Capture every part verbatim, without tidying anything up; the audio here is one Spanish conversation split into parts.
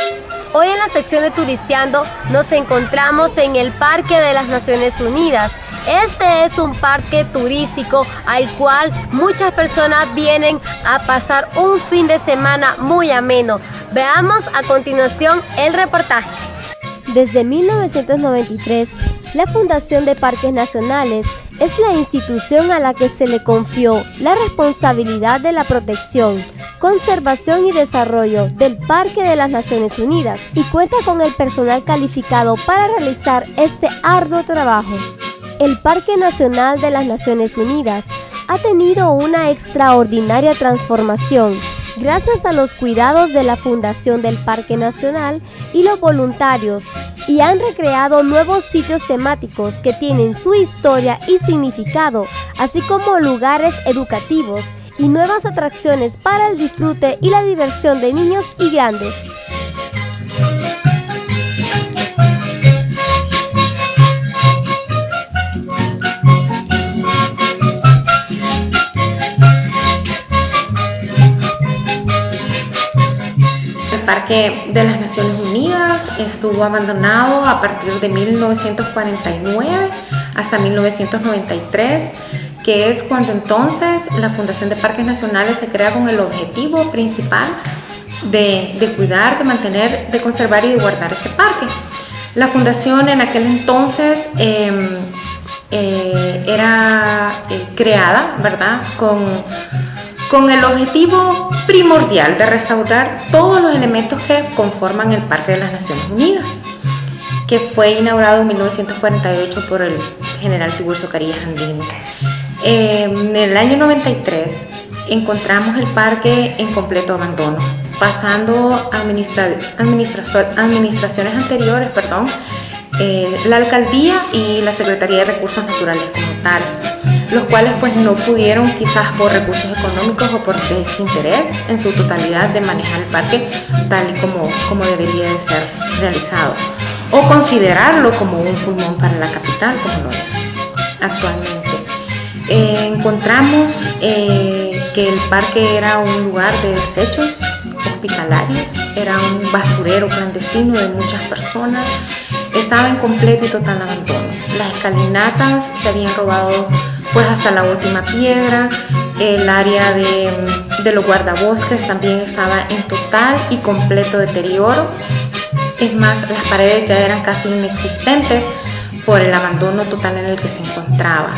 Hoy en la sección de Turisteando nos encontramos en el Parque de las Naciones Unidas. Este es un parque turístico al cual muchas personas vienen a pasar un fin de semana muy ameno. Veamos a continuación el reportaje. Desde mil novecientos noventa y tres, la Fundación de Parques Nacionales es la institución a la que se le confió la responsabilidad de la protección, conservación y desarrollo del Parque de las Naciones Unidas y cuenta con el personal calificado para realizar este arduo trabajo. El Parque Nacional de las Naciones Unidas ha tenido una extraordinaria transformación gracias a los cuidados de la Fundación del Parque Nacional y los voluntarios, y han recreado nuevos sitios temáticos que tienen su historia y significado, así como lugares educativos y nuevas atracciones para el disfrute y la diversión de niños y grandes. El Parque de las Naciones Unidas estuvo abandonado a partir de mil novecientos cuarenta y nueve hasta mil novecientos noventa y tres, que es cuando entonces la Fundación de Parques Nacionales se crea con el objetivo principal de, de cuidar, de mantener, de conservar y de guardar este parque. La Fundación en aquel entonces eh, eh, era eh, creada, ¿verdad?, con, con el objetivo primordial de restaurar todos los elementos que conforman el Parque de las Naciones Unidas, que fue inaugurado en mil novecientos cuarenta y ocho por el general Tiburcio Carillas Andino. Eh, en el año noventa y tres encontramos el parque en completo abandono, pasando a administra administra administraciones anteriores, perdón, eh, la alcaldía y la Secretaría de Recursos Naturales como tal, los cuales pues no pudieron, quizás por recursos económicos o por desinterés en su totalidad, de manejar el parque tal y como, como debería de ser realizado, o considerarlo como un pulmón para la capital, como lo es actualmente. Eh, encontramos eh, que el parque era un lugar de desechos hospitalarios, era un basurero clandestino de muchas personas, estaba en completo y total abandono. Las escalinatas se habían robado pues hasta la última piedra, el área de, de los guardabosques también estaba en total y completo deterioro. Es más, las paredes ya eran casi inexistentes por el abandono total en el que se encontraba.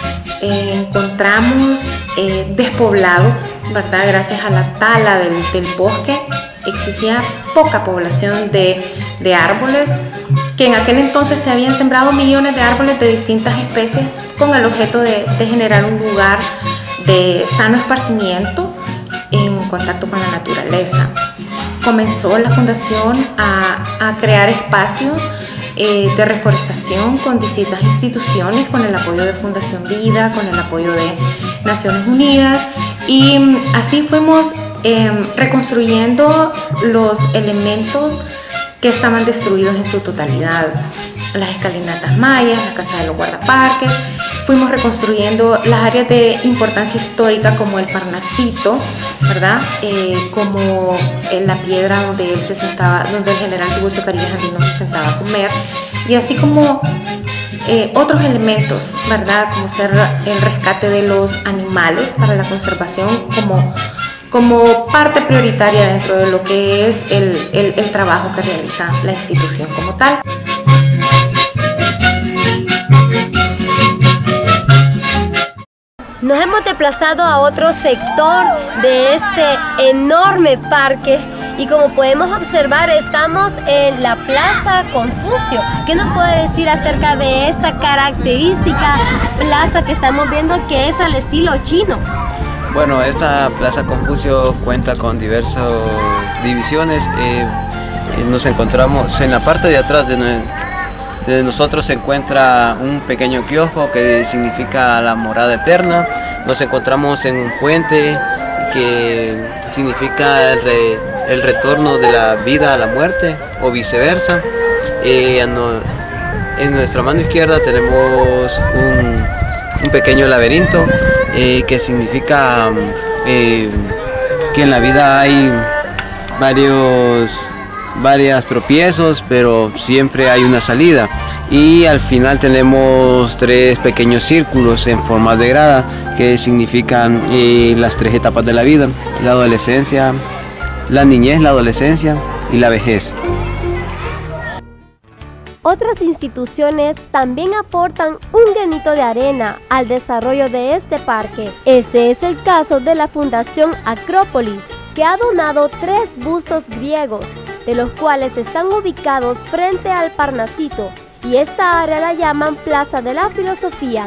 Eh, encontramos eh, despoblado, ¿verdad? Gracias a la tala del, del bosque, existía poca población de, de árboles, que en aquel entonces se habían sembrado millones de árboles de distintas especies con el objeto de, de generar un lugar de sano esparcimiento en contacto con la naturaleza. Comenzó la fundación a, a crear espacios eh, de reforestación con distintas instituciones, con el apoyo de Fundación Vida, con el apoyo de Naciones Unidas, y así fuimos eh, reconstruyendo los elementos que estaban destruidos en su totalidad. Las escalinatas mayas, la casa de los guardaparques, fuimos reconstruyendo las áreas de importancia histórica como el Parnasito, ¿verdad? Eh, como en la piedra donde él se sentaba, donde el general Tiburcio Carillas Andino se sentaba a comer, y así como eh, otros elementos, ¿verdad? Como ser el rescate de los animales para la conservación como como parte prioritaria dentro de lo que es el, el, el trabajo que realiza la institución como tal. Nos hemos desplazado a otro sector de este enorme parque y como podemos observar estamos en la Plaza Confucio. ¿Qué nos puede decir acerca de esta característica plaza que estamos viendo que es al estilo chino? Bueno, esta Plaza Confucio cuenta con diversas divisiones. Eh, nos encontramos en la parte de atrás de, de nosotros se encuentra un pequeño kiosco que significa la morada eterna. Nos encontramos en un puente que significa el, re, el retorno de la vida a la muerte o viceversa. Eh, no, en nuestra mano izquierda tenemos un, un pequeño laberinto eh, que significa eh, que en la vida hay varios varios tropiezos, pero siempre hay una salida. Y al final tenemos tres pequeños círculos en forma de grada que significan eh, las tres etapas de la vida: la adolescencia, la niñez, la adolescencia y la vejez. Otras instituciones también aportan un granito de arena al desarrollo de este parque. Este es el caso de la Fundación Acrópolis, que ha donado tres bustos griegos, de los cuales están ubicados frente al Parnasito, y esta área la llaman Plaza de la Filosofía.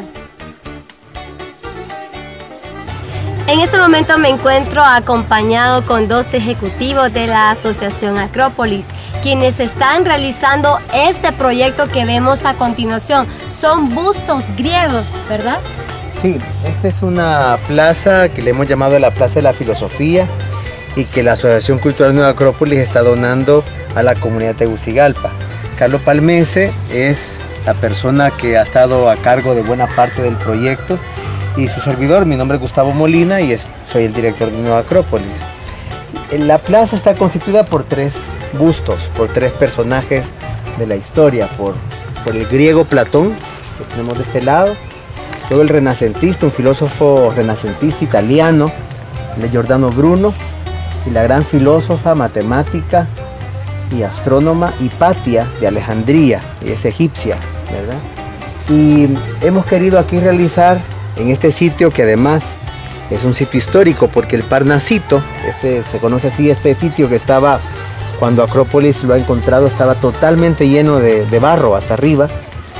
En este momento me encuentro acompañado con dos ejecutivos de la Asociación Acrópolis, quienes están realizando este proyecto que vemos a continuación. Son bustos griegos, ¿verdad? Sí, esta es una plaza que le hemos llamado la Plaza de la Filosofía y que la Asociación Cultural Nueva Acrópolis está donando a la comunidad de Tegucigalpa. Carlos Palmense es la persona que ha estado a cargo de buena parte del proyecto, y su servidor, mi nombre es Gustavo Molina y es, soy el director de Nueva Acrópolis. La plaza está constituida por tres bustos, por tres personajes de la historia, por, por el griego Platón, que tenemos de este lado, luego el renacentista, un filósofo renacentista italiano, el Giordano Bruno, y la gran filósofa, matemática y astrónoma Hipatia de Alejandría, que es egipcia, ¿verdad? Y hemos querido aquí realizar en este sitio, que además es un sitio histórico porque el Parnasito, este, se conoce así, este sitio que estaba, cuando Acrópolis lo ha encontrado, estaba totalmente lleno de, de barro hasta arriba.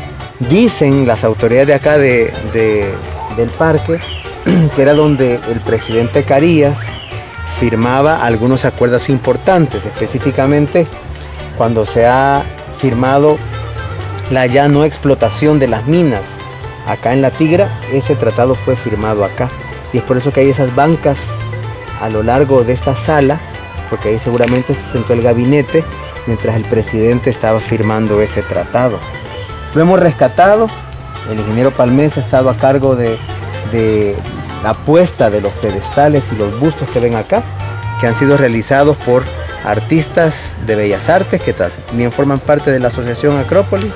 Dicen las autoridades de acá de, de, del parque que era donde el presidente Carías firmaba algunos acuerdos importantes, específicamente cuando se ha firmado la ya no explotación de las minas acá en La Tigra. Ese tratado fue firmado acá, y es por eso que hay esas bancas a lo largo de esta sala, porque ahí seguramente se sentó el gabinete mientras el presidente estaba firmando ese tratado. Lo hemos rescatado, el ingeniero Palmense ha estado a cargo de, de la puesta de los pedestales y los bustos que ven acá, que han sido realizados por artistas de Bellas Artes que también forman parte de la Asociación Acrópolis,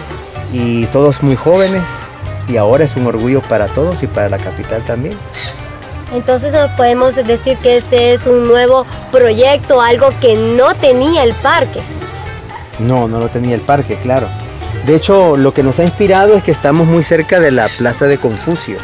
y todos muy jóvenes, y ahora es un orgullo para todos y para la capital también. Entonces podemos decir que este es un nuevo proyecto, algo que no tenía el parque. No, no lo tenía el parque, claro. De hecho, lo que nos ha inspirado es que estamos muy cerca de la Plaza de Confucio.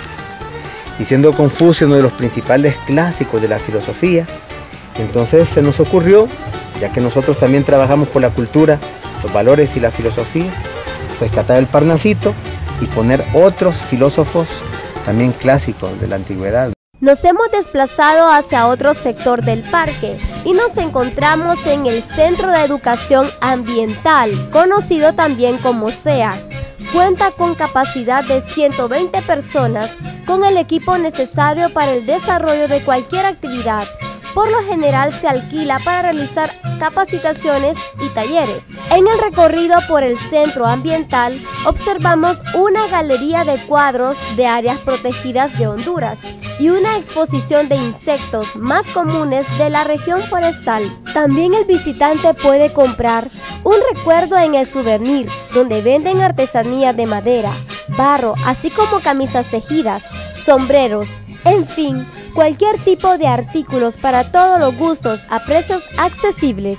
Y siendo Confucio uno de los principales clásicos de la filosofía, entonces se nos ocurrió, ya que nosotros también trabajamos por la cultura, los valores y la filosofía, rescatar el Parnasito y poner otros filósofos también clásicos de la antigüedad. Nos hemos desplazado hacia otro sector del parque y nos encontramos en el Centro de Educación Ambiental, conocido también como C E A. Cuenta con capacidad de ciento veinte personas con el equipo necesario para el desarrollo de cualquier actividad. Por lo general se alquila para realizar capacitaciones y talleres. En el recorrido por el centro ambiental observamos una galería de cuadros de áreas protegidas de Honduras y una exposición de insectos más comunes de la región forestal. También el visitante puede comprar un recuerdo en el souvenir, donde venden artesanía de madera, barro, así como camisas tejidas, sombreros, en fin, cualquier tipo de artículos para todos los gustos a precios accesibles.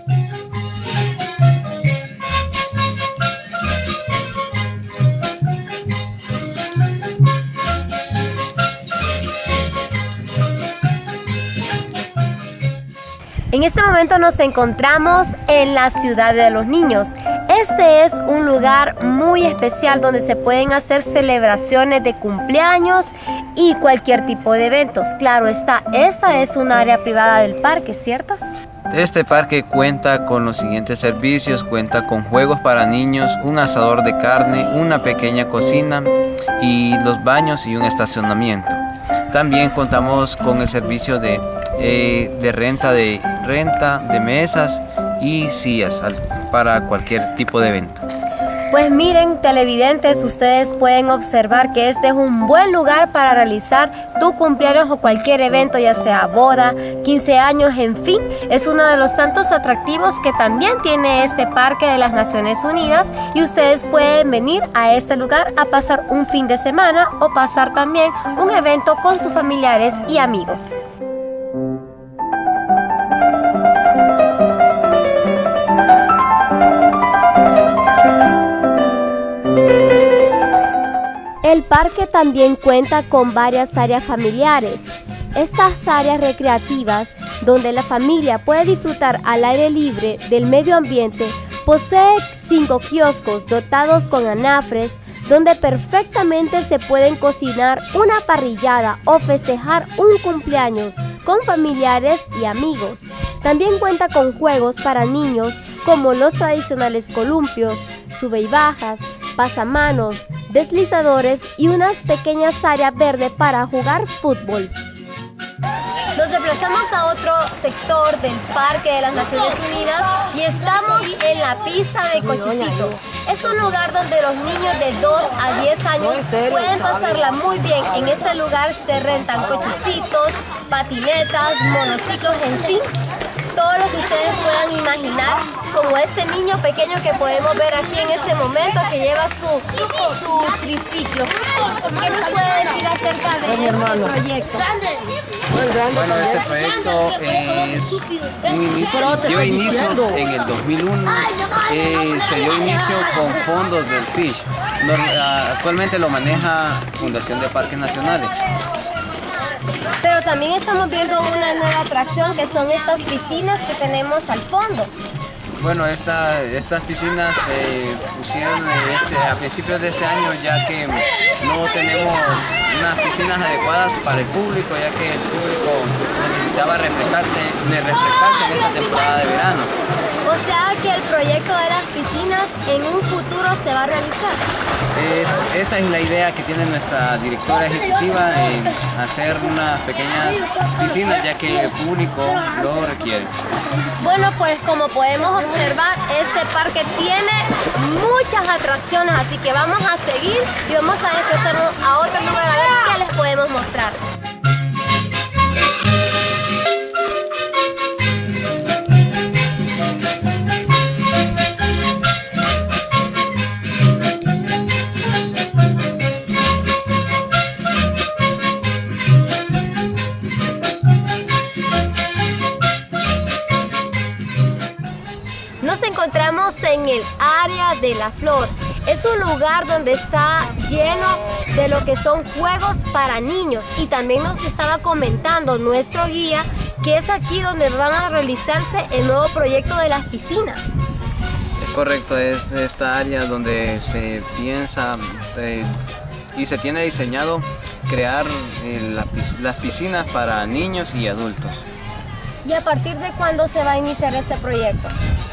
En este momento nos encontramos en la Ciudad de los Niños. Este es un lugar muy especial donde se pueden hacer celebraciones de cumpleaños y cualquier tipo de eventos. Claro está, esta es un área privada del parque, ¿cierto? Este parque cuenta con los siguientes servicios: cuenta con juegos para niños, un asador de carne, una pequeña cocina y los baños y un estacionamiento. También contamos con el servicio de, eh, de renta de renta de mesas y sillas al, para cualquier tipo de evento. Pues miren, televidentes, ustedes pueden observar que este es un buen lugar para realizar tu cumpleaños o cualquier evento, ya sea boda, quince años, en fin. Es uno de los tantos atractivos que también tiene este Parque de las Naciones Unidas y ustedes pueden venir a este lugar a pasar un fin de semana o pasar también un evento con sus familiares y amigos. El parque también cuenta con varias áreas familiares. Estas áreas recreativas, donde la familia puede disfrutar al aire libre del medio ambiente, posee cinco kioscos dotados con anafres, donde perfectamente se pueden cocinar una parrillada o festejar un cumpleaños con familiares y amigos. También cuenta con juegos para niños como los tradicionales columpios, sube y bajas, pasamanos, deslizadores y unas pequeñas áreas verdes para jugar fútbol. Nos desplazamos a otro sector del Parque de las Naciones Unidas y estamos en la pista de cochecitos. Es un lugar donde los niños de dos a diez años pueden pasarla muy bien. En este lugar se rentan cochecitos, patinetas, monociclos en sí. Todo lo que ustedes puedan imaginar, como este niño pequeño que podemos ver aquí en este momento que lleva su, su triciclo. ¿Qué nos puede decir acerca de este proyecto? Bueno, este proyecto es un inicio, dio inicio en el dos mil uno, eh, se dio inicio con fondos del Fish. Actualmente lo maneja Fundación de Parques Nacionales. Pero también estamos viendo una nueva atracción que son estas piscinas que tenemos al fondo. Bueno, esta, estas piscinas se eh, pusieron este, a principios de este año, ya que no tenemos unas piscinas adecuadas para el público, ya que el público necesitaba refrescarse, de refrescarse en esta temporada de verano. O sea que el proyecto de las piscinas en un futuro se va a realizar. Es, esa es la idea que tiene nuestra directora ejecutiva, de hacer unas pequeñas piscinas, ya que el público lo requiere. Bueno, pues como podemos observar, este parque tiene muchas atracciones, así que vamos a seguir y vamos a desplazarnos a otro lugar a ver qué les podemos mostrar. Nos encontramos en el área de la flor. Es un lugar donde está lleno de lo que son juegos para niños y también nos estaba comentando nuestro guía que es aquí donde van a realizarse el nuevo proyecto de las piscinas. Es correcto, es esta área donde se piensa eh, y se tiene diseñado crear eh, la, las piscinas para niños y adultos. ¿Y a partir de cuándo se va a iniciar ese proyecto?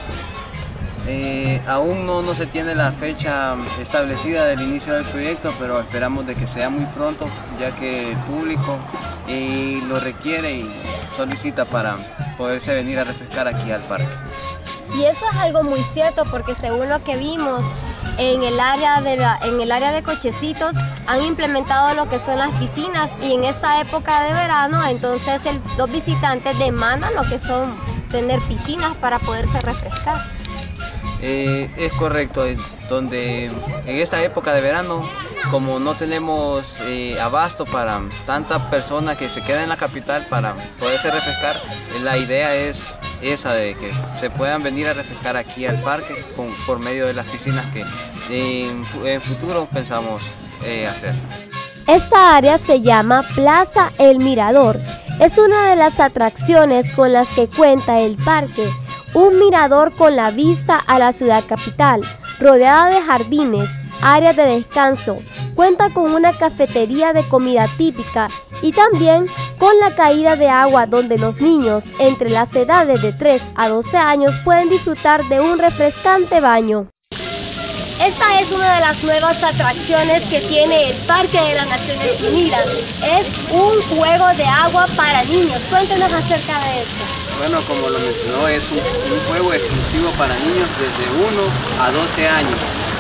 Eh, aún no, no se tiene la fecha establecida del inicio del proyecto, pero esperamos de que sea muy pronto, ya que el público eh, lo requiere y solicita para poderse venir a refrescar aquí al parque. Y eso es algo muy cierto, porque según lo que vimos en el área de la, en el área de cochecitos han implementado lo que son las piscinas y en esta época de verano entonces el, los visitantes demandan lo que son tener piscinas para poderse refrescar. Eh, es correcto, donde en esta época de verano, como no tenemos eh, abasto para tanta persona que se queda en la capital para poderse refrescar, la idea es esa de que se puedan venir a refrescar aquí al parque con, por medio de las piscinas que en, en futuro pensamos eh, hacer. Esta área se llama Plaza El Mirador. Es una de las atracciones con las que cuenta el parque. Un mirador con la vista a la ciudad capital, rodeada de jardines, áreas de descanso. Cuenta con una cafetería de comida típica y también con la caída de agua donde los niños entre las edades de tres a doce años pueden disfrutar de un refrescante baño. Esta es una de las nuevas atracciones que tiene el Parque de las Naciones Unidas. Es un juego de agua para niños. Cuéntenos acerca de esto. Bueno, como lo mencionó, es un, un juego exclusivo para niños desde uno a doce años.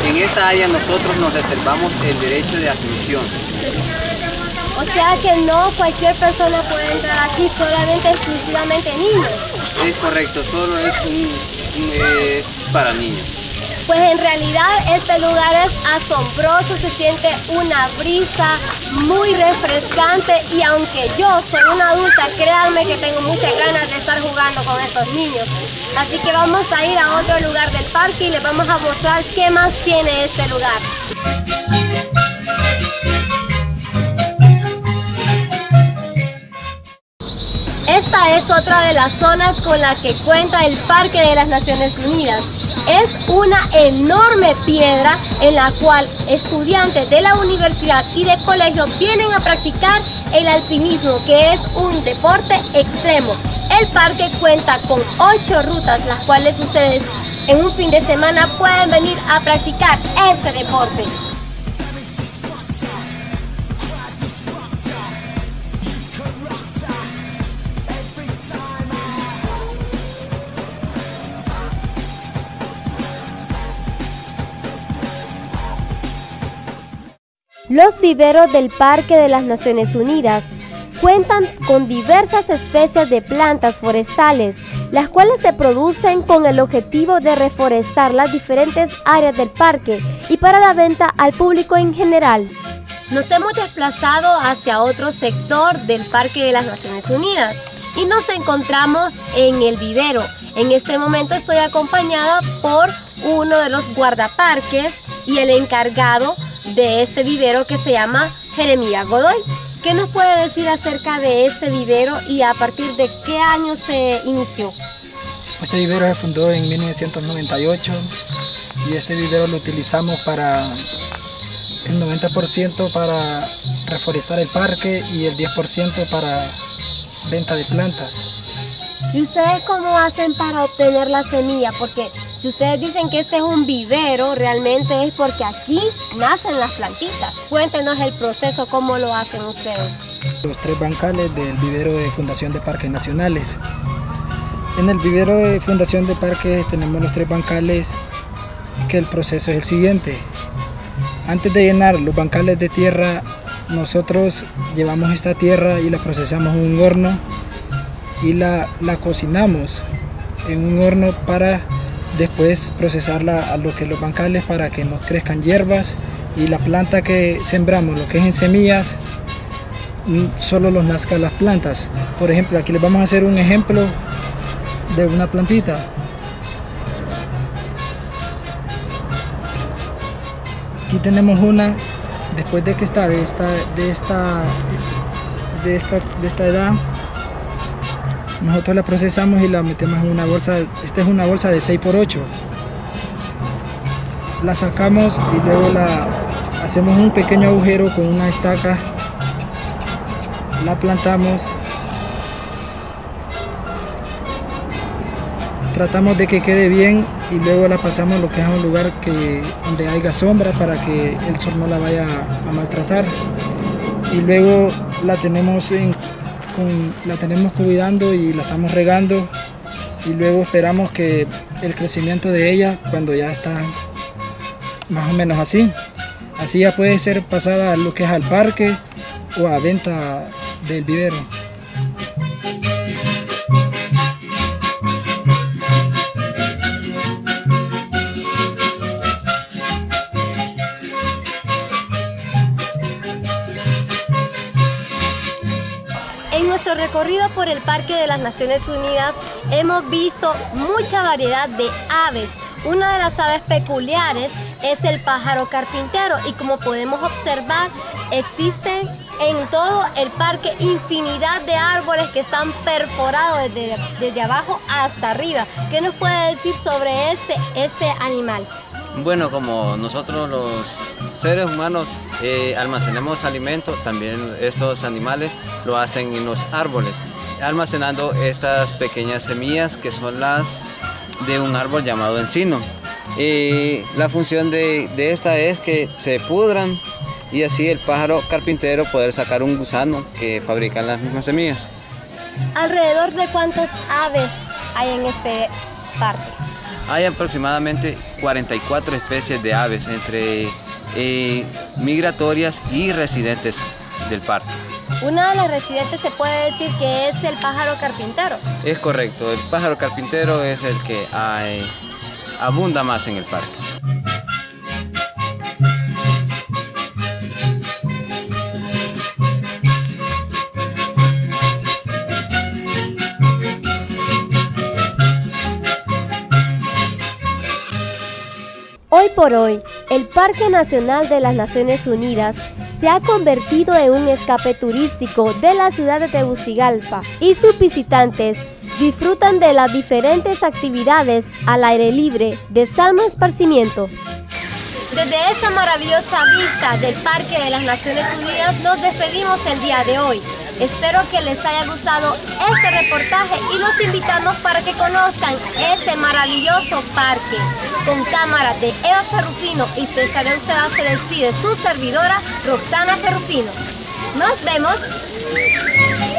En esta área nosotros nos reservamos el derecho de admisión. O sea que no cualquier persona puede entrar aquí, solamente exclusivamente niños. Es correcto, solo es un, un, es para niños. Pues en realidad este lugar es asombroso, se siente una brisa muy refrescante y aunque yo soy una adulta, créanme que tengo muchas ganas de estar jugando con estos niños. Así que vamos a ir a otro lugar del parque y les vamos a mostrar qué más tiene este lugar. Esta es otra de las zonas con la que cuenta el Parque de las Naciones Unidas. Es una enorme piedra en la cual estudiantes de la universidad y de colegio vienen a practicar el alpinismo, que es un deporte extremo. El parque cuenta con ocho rutas, las cuales ustedes en un fin de semana pueden venir a practicar este deporte. Los viveros del Parque de las Naciones Unidas cuentan con diversas especies de plantas forestales, las cuales se producen con el objetivo de reforestar las diferentes áreas del parque y para la venta al público en general. Nos hemos desplazado hacia otro sector del Parque de las Naciones Unidas y nos encontramos en el vivero. En este momento estoy acompañada por uno de los guardaparques y el encargado de este vivero, que se llama Jeremías Godoy. ¿Qué nos puede decir acerca de este vivero y a partir de qué año se inició? Este vivero se fundó en mil novecientos noventa y ocho y este vivero lo utilizamos para el noventa por ciento para reforestar el parque y el diez por ciento para venta de plantas. ¿Y ustedes cómo hacen para obtener la semilla? Porque si ustedes dicen que este es un vivero, realmente es porque aquí nacen las plantitas. Cuéntenos el proceso, cómo lo hacen ustedes. Los tres bancales del vivero de Fundación de Parques Nacionales. En el vivero de Fundación de Parques tenemos los tres bancales, que el proceso es el siguiente. Antes de llenar los bancales de tierra, nosotros llevamos esta tierra y la procesamos en un horno y la, la cocinamos en un horno para después procesarla a lo que los bancales para que nos crezcan hierbas y la planta que sembramos, lo que es en semillas, solo los nazcan las plantas. Por ejemplo, aquí les vamos a hacer un ejemplo de una plantita. Aquí tenemos una, después de que está de esta, de esta, de esta, de esta edad, nosotros la procesamos y la metemos en una bolsa. Esta es una bolsa de seis por ocho. La sacamos y luego la hacemos un pequeño agujero con una estaca. La plantamos. Tratamos de que quede bien y luego la pasamos a lo que es un lugar que, donde haya sombra para que el sol no la vaya a maltratar. Y luego la tenemos en Con, la tenemos cuidando y la estamos regando y luego esperamos que el crecimiento de ella, cuando ya está más o menos así, así ya puede ser pasada a lo que es al parque o a venta del vivero. En nuestro recorrido por el Parque de las Naciones Unidas hemos visto mucha variedad de aves. Una de las aves peculiares es el pájaro carpintero y como podemos observar existen en todo el parque infinidad de árboles que están perforados desde, desde abajo hasta arriba. ¿Qué nos puede decir sobre este, este animal? Bueno, como nosotros los seres humanos eh, almacenamos alimentos, también estos animales lo hacen en los árboles, almacenando estas pequeñas semillas que son las de un árbol llamado encino. Y la función de, de esta es que se pudran y así el pájaro carpintero poder sacar un gusano que fabrican las mismas semillas. ¿Alrededor de cuántas aves hay en este parque? hay aproximadamente cuarenta y cuatro especies de aves, entre eh, migratorias y residentes del parque. Una de las residentes se puede decir que es el pájaro carpintero. Es correcto, el pájaro carpintero es el que hay, abunda más en el parque. Hoy por hoy, el Parque Nacional de las Naciones Unidas se ha convertido en un escape turístico de la ciudad de Tegucigalpa y sus visitantes disfrutan de las diferentes actividades al aire libre de sano esparcimiento. Desde esta maravillosa vista del Parque de las Naciones Unidas nos despedimos el día de hoy. Espero que les haya gustado este reportaje y los invitamos para que conozcan este maravilloso parque. Con cámara de Eva Ferrufino y César Euseda se despide su servidora Roxana Ferrufino. ¡Nos vemos!